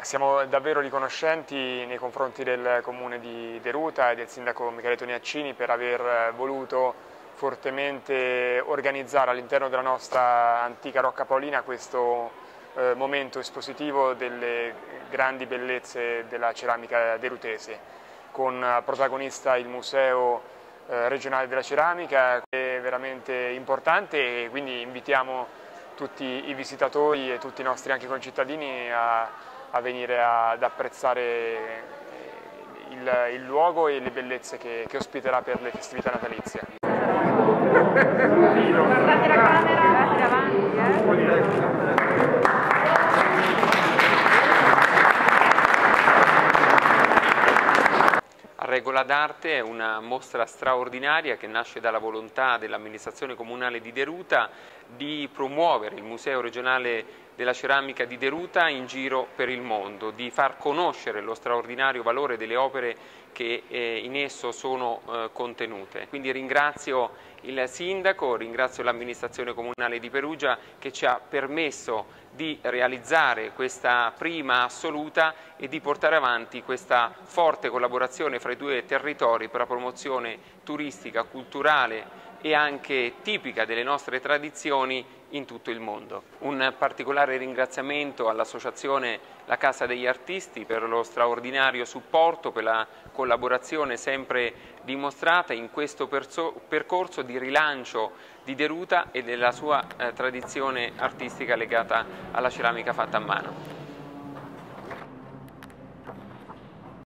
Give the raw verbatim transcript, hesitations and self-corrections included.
Siamo davvero riconoscenti nei confronti del Comune di Deruta e del Sindaco Michele Toniaccini per aver voluto fortemente organizzare all'interno della nostra antica Rocca Paolina questo eh, momento espositivo delle grandi bellezze della ceramica derutese, con protagonista il Museo eh, regionale della ceramica, che è veramente importante, e quindi invitiamo tutti i visitatori e tutti i nostri anche concittadini a a venire ad apprezzare il, il luogo e le bellezze che, che ospiterà per le festività natalizie. Guardate la camera, guardate avanti, eh. Regola d'Arte è una mostra straordinaria che nasce dalla volontà dell'amministrazione comunale di Deruta di promuovere il Museo regionale della ceramica di Deruta in giro per il mondo, di far conoscere lo straordinario valore delle opere che eh, in esso sono eh, contenute. Quindi ringrazio il Sindaco, ringrazio l'amministrazione comunale di Perugia che ci ha permesso di realizzare questa prima assoluta e di portare avanti questa forte collaborazione fra i due territori per la promozione turistica, culturale e anche tipica delle nostre tradizioni in tutto il mondo. Un particolare ringraziamento all'associazione La Casa degli Artisti per lo straordinario supporto, per la collaborazione sempre dimostrata in questo percorso di rilancio di Deruta e della sua eh, tradizione artistica legata alla ceramica fatta a mano.